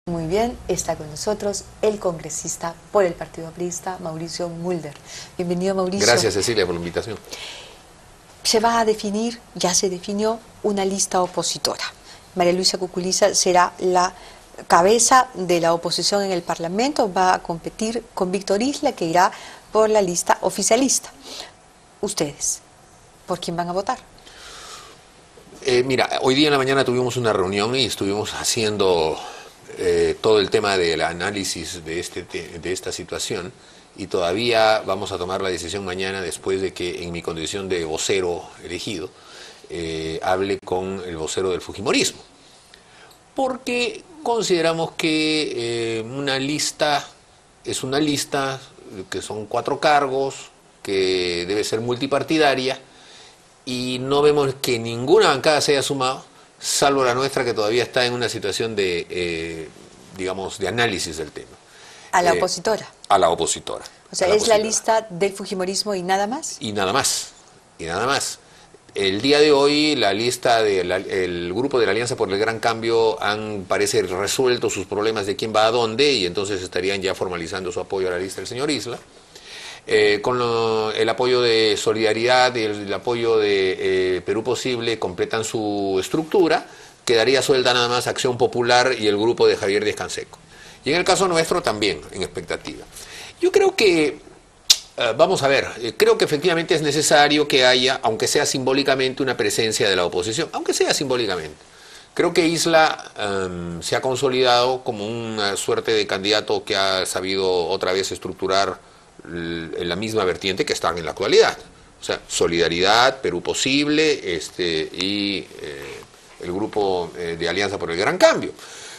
Muy bien, está con nosotros el congresista por el Partido Aprista, Mauricio Mulder. Bienvenido, Mauricio. Gracias, Cecilia, por la invitación. Se va a definir, ya se definió, una lista opositora. María Luisa Cuculiza será la cabeza de la oposición en el Parlamento, va a competir con Víctor Isla, que irá por la lista oficialista. Ustedes, ¿por quién van a votar? Mira, hoy día en la mañana tuvimos una reunión y estuvimos haciendo todo el tema del análisis de esta situación, y todavía vamos a tomar la decisión mañana, después de que en mi condición de vocero elegido hable con el vocero del fujimorismo, porque consideramos que una lista es una lista, que son 4 cargos, que debe ser multipartidaria, y no vemos que ninguna bancada se haya sumado, salvo la nuestra, que todavía está en una situación de, digamos, de análisis del tema. ¿A la opositora? A la opositora. O sea, ¿es la lista del fujimorismo y nada más? Y nada más, y nada más. El día de hoy la lista del grupo de la Alianza por el Gran Cambio parece resuelto sus problemas de quién va a dónde, y entonces estarían ya formalizando su apoyo a la lista del señor Isla. Con el apoyo de Solidaridad y el apoyo de Perú Posible completan su estructura. Quedaría suelta nada más Acción Popular y el grupo de Javier Díaz Canseco. Y en el caso nuestro también, en expectativa. Yo creo que, vamos a ver, creo que efectivamente es necesario que haya, aunque sea simbólicamente, una presencia de la oposición, aunque sea simbólicamente. Creo que Isla se ha consolidado como una suerte de candidato que ha sabido otra vez estructurar en la misma vertiente que están en la actualidad. O sea, Solidaridad, Perú Posible y el grupo de Alianza por el Gran Cambio.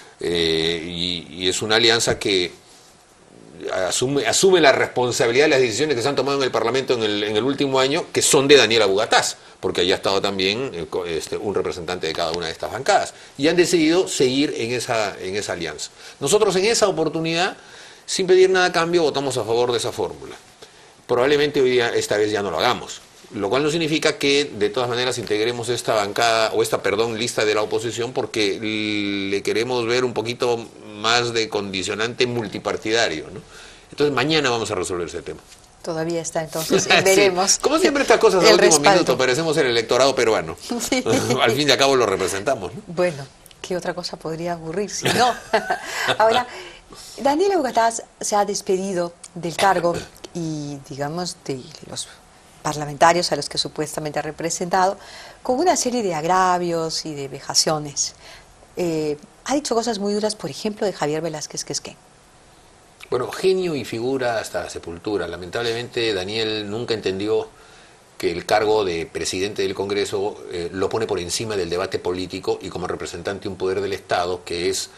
Y es una alianza que asume la responsabilidad de las decisiones que se han tomado en el Parlamento en el último año, que son de Daniela Bugatás, porque allá ha estado también un representante de cada una de estas bancadas, y han decidido seguir en esa alianza. Nosotros en esa oportunidad, sin pedir nada a cambio, votamos a favor de esa fórmula. Probablemente hoy día, esta vez ya no lo hagamos, lo cual no significa que de todas maneras integremos esta bancada, o lista de la oposición, porque le queremos ver un poquito más de condicionante multipartidario, ¿no? Entonces mañana vamos a resolver ese tema. Todavía está, entonces veremos. Sí. Como siempre estas cosas al último minuto, parecemos el electorado peruano. Sí. Al fin y al cabo lo representamos, ¿no? Bueno, ¿qué otra cosa podría ocurrir si no? Ahora, Daniela Bugatás se ha despedido del cargo y, digamos, de los parlamentarios a los que supuestamente ha representado, con una serie de agravios y de vejaciones. Ha dicho cosas muy duras, por ejemplo, de Javier Velázquez Quesquén. Bueno, genio y figura hasta la sepultura. Lamentablemente, Daniel nunca entendió que el cargo de presidente del Congreso lo pone por encima del debate político, y como representante de un poder del Estado que es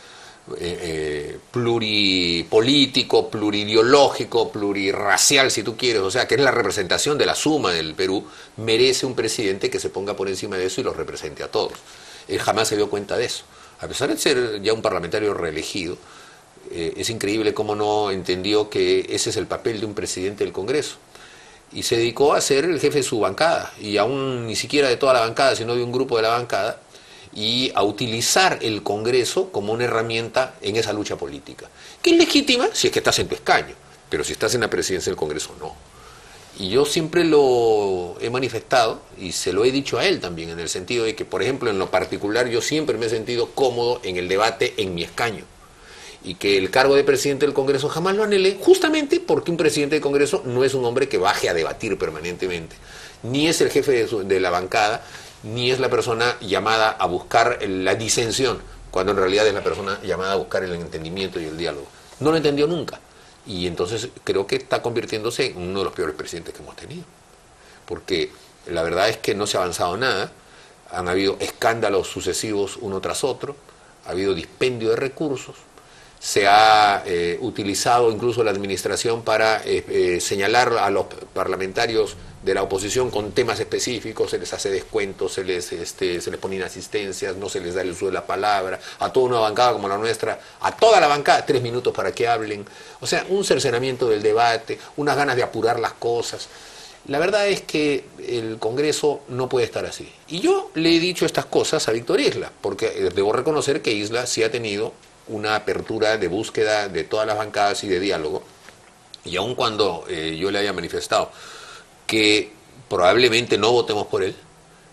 pluripolítico, plurideológico, plurirracial, si tú quieres, o sea, que es la representación de la suma del Perú, merece un presidente que se ponga por encima de eso y los represente a todos. Él jamás se dio cuenta de eso. A pesar de ser ya un parlamentario reelegido, es increíble cómo no entendió que ese es el papel de un presidente del Congreso. Y se dedicó a ser el jefe de su bancada, y aún ni siquiera de toda la bancada, sino de un grupo de la bancada, y a utilizar el Congreso como una herramienta en esa lucha política, que es legítima si es que estás en tu escaño, pero si estás en la presidencia del Congreso, no. Y yo siempre lo he manifestado, y se lo he dicho a él también, en el sentido de que, por ejemplo, en lo particular, yo siempre me he sentido cómodo en el debate en mi escaño, y que el cargo de presidente del Congreso jamás lo anhelé, justamente porque un presidente del Congreso no es un hombre que baje a debatir permanentemente, ni es el jefe de la bancada, ni es la persona llamada a buscar la disensión, cuando en realidad es la persona llamada a buscar el entendimiento y el diálogo. No lo entendió nunca, y entonces creo que está convirtiéndose en uno de los peores presidentes que hemos tenido, porque la verdad es que no se ha avanzado nada, han habido escándalos sucesivos uno tras otro, ha habido dispendio de recursos, se ha utilizado incluso la administración para señalar a los parlamentarios de la oposición con temas específicos, se les hace descuentos, se les pone inasistencias, no se les da el uso de la palabra, a toda una bancada como la nuestra, a toda la bancada 3 minutos para que hablen, o sea, un cercenamiento del debate, unas ganas de apurar las cosas. La verdad es que el Congreso no puede estar así. Y yo le he dicho estas cosas a Víctor Isla, porque debo reconocer que Isla sí ha tenido una apertura de búsqueda de todas las bancadas y de diálogo, y aun cuando yo le haya manifestado que probablemente no votemos por él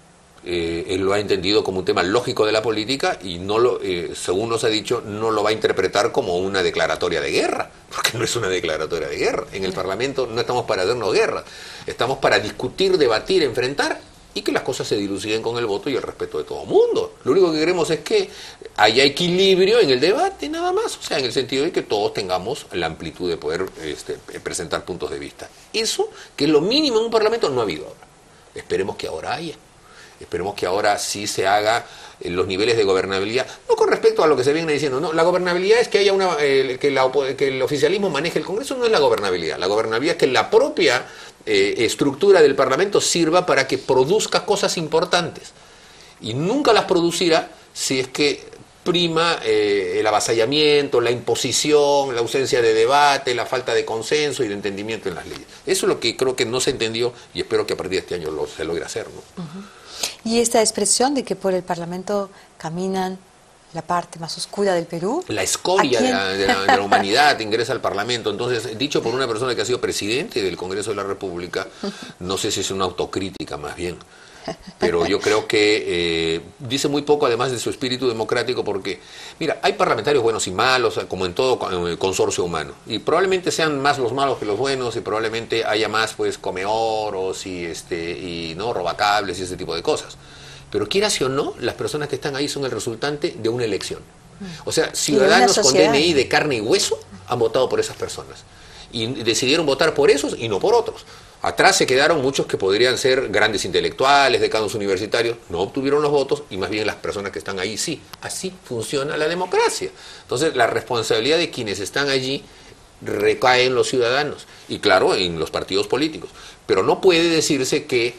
lo ha entendido como un tema lógico de la política y no lo, según nos ha dicho, no lo va a interpretar como una declaratoria de guerra, porque no es una declaratoria de guerra. En el Parlamento no estamos para hacernos guerra, estamos para discutir, debatir, enfrentar y que las cosas se diluciden con el voto y el respeto de todo el mundo. Lo único que queremos es que haya equilibrio en el debate, nada más, o sea, en el sentido de que todos tengamos la amplitud de poder presentar puntos de vista. Eso, que es lo mínimo en un Parlamento, no ha habido ahora. Esperemos que ahora haya. Esperemos que ahora sí se haga los niveles de gobernabilidad, no con respecto a lo que se viene diciendo, no, la gobernabilidad es que haya que el oficialismo maneje el Congreso, no es la gobernabilidad es que la propia estructura del Parlamento sirva para que produzca cosas importantes, y nunca las producirá si es que prima el avasallamiento, la imposición, la ausencia de debate, la falta de consenso y de entendimiento en las leyes. Eso es lo que creo que no se entendió y espero que a partir de este año se logre hacer, ¿no? Uh-huh. Y esta expresión de que por el Parlamento caminan la parte más oscura del Perú. La escoria de la humanidad ingresa al Parlamento. Entonces, dicho por una persona que ha sido presidente del Congreso de la República, no sé si es una autocrítica más bien. Pero yo creo que dice muy poco además de su espíritu democrático porque, mira, hay parlamentarios buenos y malos, como en todo consorcio humano, y probablemente sean más los malos que los buenos y probablemente haya más pues comeoros y no robacables y ese tipo de cosas. Pero quieras o no, las personas que están ahí son el resultante de una elección. O sea, ciudadanos con DNI de carne y hueso han votado por esas personas y decidieron votar por esos y no por otros. Atrás se quedaron muchos que podrían ser grandes intelectuales, decanos universitarios, no obtuvieron los votos y más bien las personas que están ahí sí. Así funciona la democracia. Entonces la responsabilidad de quienes están allí recae en los ciudadanos y claro, en los partidos políticos. Pero no puede decirse que,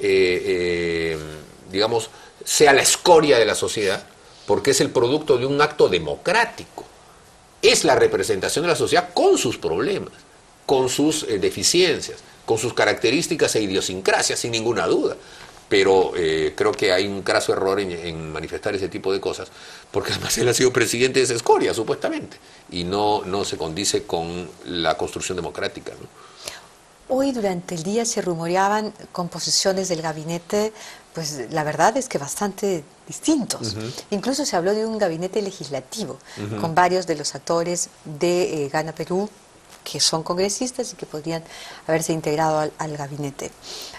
digamos, sea la escoria de la sociedad porque es el producto de un acto democrático. Es la representación de la sociedad con sus problemas, con sus deficiencias, con sus características e idiosincrasias, sin ninguna duda. Pero creo que hay un craso error en manifestar ese tipo de cosas, porque además él ha sido presidente de esa escoria, supuestamente, y no se condice con la construcción democrática, ¿no? Hoy durante el día se rumoreaban composiciones del gabinete, pues la verdad es que bastante distintos. Incluso se habló de un gabinete legislativo, con varios de los actores de Gana Perú, que son congresistas y que podrían haberse integrado al gabinete.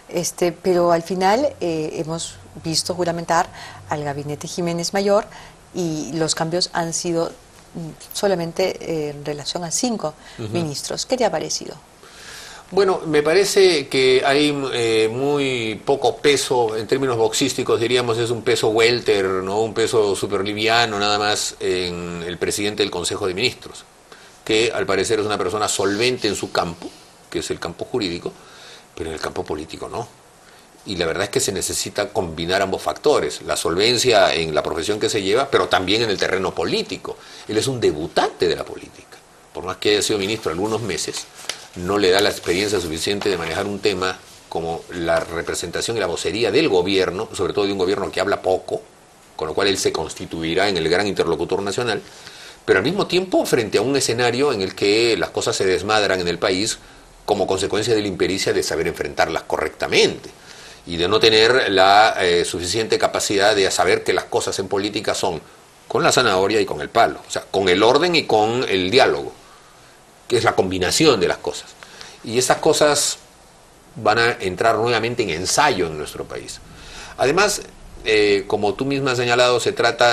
Pero al final hemos visto juramentar al gabinete Jiménez Mayor y los cambios han sido solamente en relación a 5 ministros. ¿Qué te ha parecido? Bueno, me parece que hay muy poco peso, en términos boxísticos diríamos es un peso welter, ¿no? Un peso superliviano nada más en el presidente del Consejo de Ministros, que al parecer es una persona solvente en su campo, que es el campo jurídico, pero en el campo político no. Y la verdad es que se necesita combinar ambos factores, la solvencia en la profesión que se lleva, pero también en el terreno político. Él es un debutante de la política, por más que haya sido ministro algunos meses, no le da la experiencia suficiente de manejar un tema como la representación y la vocería del gobierno, sobre todo de un gobierno que habla poco, con lo cual él se constituirá en el gran interlocutor nacional, pero al mismo tiempo frente a un escenario en el que las cosas se desmadran en el país como consecuencia de la impericia de saber enfrentarlas correctamente y de no tener la suficiente capacidad de saber que las cosas en política son con la zanahoria y con el palo, o sea, con el orden y con el diálogo, que es la combinación de las cosas. Y esas cosas van a entrar nuevamente en ensayo en nuestro país. Además, como tú misma has señalado, se trata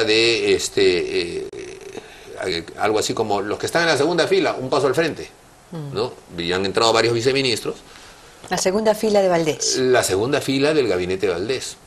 de algo así como los que están en la segunda fila, un paso al frente, ¿no? Y han entrado varios viceministros. La segunda fila de Valdés. La segunda fila del gabinete Valdés.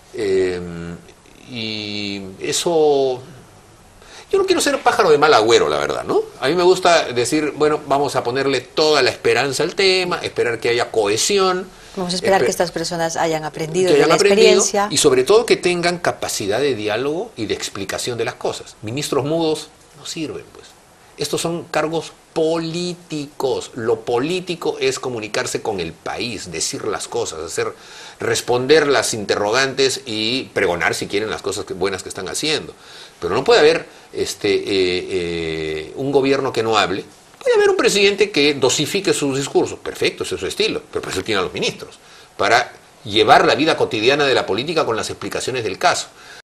Y eso... Yo no quiero ser pájaro de mal agüero, la verdad, ¿no? A mí me gusta decir, bueno, vamos a ponerle toda la esperanza al tema, esperar que haya cohesión. Vamos a esperar que estas personas hayan aprendido de la experiencia. Y sobre todo que tengan capacidad de diálogo y de explicación de las cosas. Ministros mudos no sirven, pues. Estos son cargos políticos. Lo político es comunicarse con el país, decir las cosas, responder las interrogantes y pregonar, si quieren, las cosas buenas que están haciendo. Pero no puede haber un gobierno que no hable, puede haber un presidente que dosifique sus discursos. Perfecto, ese es su estilo, pero por eso tiene a los ministros, para llevar la vida cotidiana de la política con las explicaciones del caso.